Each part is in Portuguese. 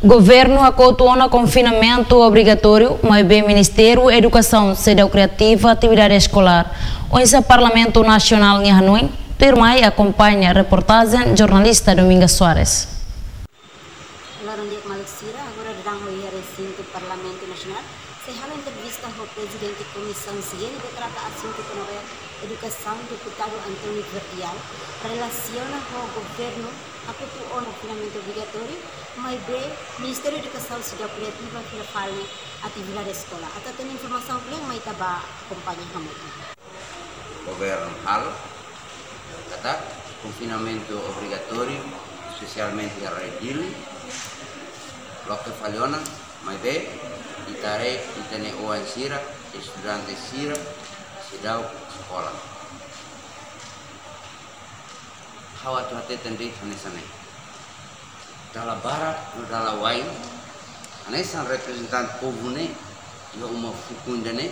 Governo acotou no confinamento obrigatório, mas bem Ministério da Educação, Cidade Criativa, Atividade Escolar. Hoje o Parlamento Nacional em Hanoi, Termai acompanha a reportagem jornalista Dominga Soares. Larang dia Malaysia, agora datang ao recinto do Parlamento Nacional. Se hala entrevista ao presidente da Comissão Civil que trata assunto com a educação, deputado Antônio Verdial, relaciona com o governo acotou no confinamento obrigatório, mas bem Ministério da Educação, Cidade Criativa, que fala atividade escolar. Até tem informação que mais estava acompanhando kami. Governo hal kata confinamento obrigatório, especialmente a redil, lo que faliona, mas bem itare itane oan sira, estudante sira, sidau sekolah. Hawa tu hati tendri hanesane. Dalam barat, dalam wain, hanesan representan povune, yo uma fukundane.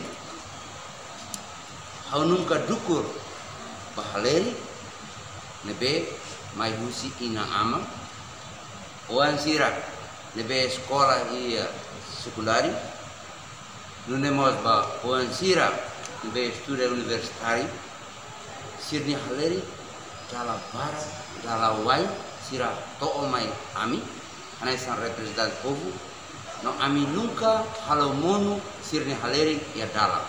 Hau nunca dukur bahaleri, nebe mai husi ina ama, oan sira, nebe sekolah ia sekundari, nunemos ba oan sira, nebe studi universitari, sirni haleri, dalam barat, dalam wain, sira to'o mai ami, hanesan representan povu, no ami nunca halo monu sirni haleri ya dalam.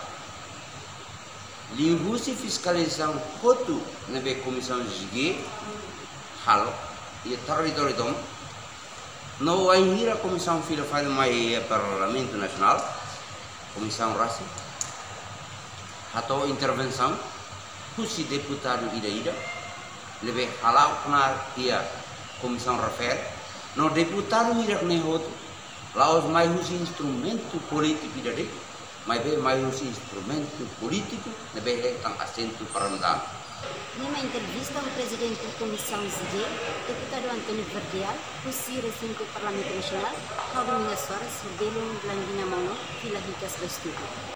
Lihusi fiskalização kotu nebe comissão jige halo ia território dom no ainda comissão fila faz mai Parlamento Nacional comissão rasa atau intervenção husi deputado ida lebe halau kena ia comissão refer no deputado ida kena hotu laos mai husi instrumento político ida de mais bem mais instrumento político, lebih tentang asento perundang. Numa entrevista ao presidente da Comissão Civil, deputado Antônio Verdial, o recinto do Parlamento Nacional, Dominga Soares, Belum Landina Mono, Vila Ricas do Estúdio.